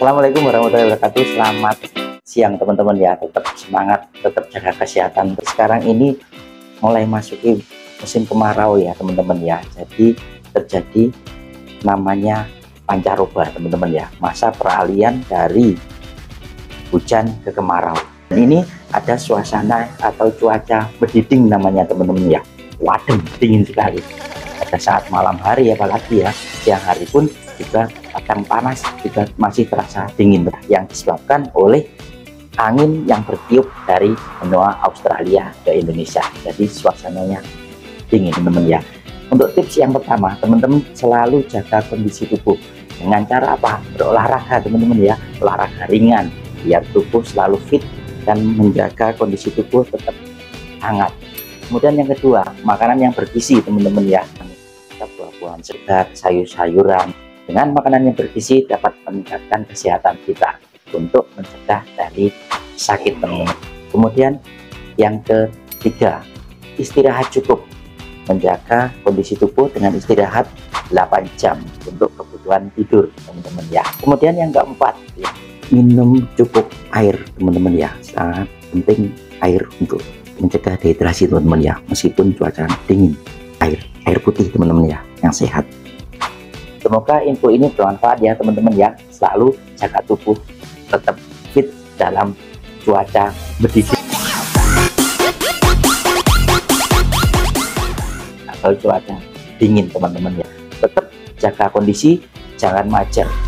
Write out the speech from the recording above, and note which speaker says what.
Speaker 1: Assalamualaikum warahmatullahi wabarakatuh. Selamat siang teman-teman ya. Tetap semangat, tetap jaga kesehatan. Sekarang ini mulai masuki musim kemarau ya teman-teman ya. Jadi terjadi namanya pancaroba teman-teman ya. Masa peralihan dari hujan ke kemarau. Dan ini ada suasana atau cuaca berdiding namanya teman-teman ya. Wadem, dingin sekali. Pada saat malam hari apalagi ya, siang hari pun juga kadang panas, juga masih terasa dingin yang disebabkan oleh angin yang bertiup dari benua Australia ke Indonesia. Jadi suasananya dingin teman-teman ya. Untuk tips yang pertama, teman-teman selalu jaga kondisi tubuh dengan cara apa? Berolahraga teman-teman ya, olahraga ringan biar tubuh selalu fit dan menjaga kondisi tubuh tetap hangat. Kemudian yang kedua, makanan yang bergizi teman-teman ya. Buah-buahan segar, sayur-sayuran. Dengan makanan yang bergizi dapat meningkatkan kesehatan kita untuk mencegah dari sakit teman-teman. Kemudian yang ketiga, istirahat cukup. Menjaga kondisi tubuh dengan istirahat 8 jam untuk kebutuhan tidur teman-teman ya. Kemudian yang keempat, minum cukup air teman-teman ya. Sangat penting air untuk mencegah dehidrasi teman-teman ya. Meskipun cuaca dingin, air putih teman-teman ya yang sehat. Semoga info ini bermanfaat ya teman-teman ya. Selalu jaga tubuh tetap fit dalam cuaca berdiding atau cuaca dingin teman-teman ya. Tetap jaga kondisi, jangan mager.